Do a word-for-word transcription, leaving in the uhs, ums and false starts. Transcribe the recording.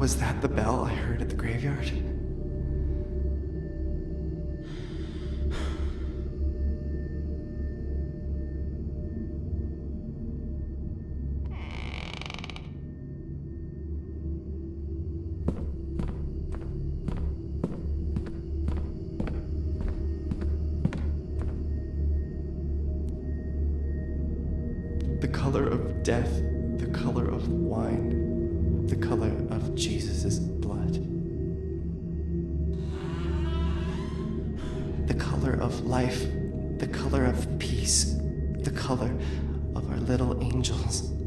Was that the bell I heard at the graveyard? The color of death, the color of wine, the color of Jesus' blood. The color of life, the color of peace, the color of our little angels.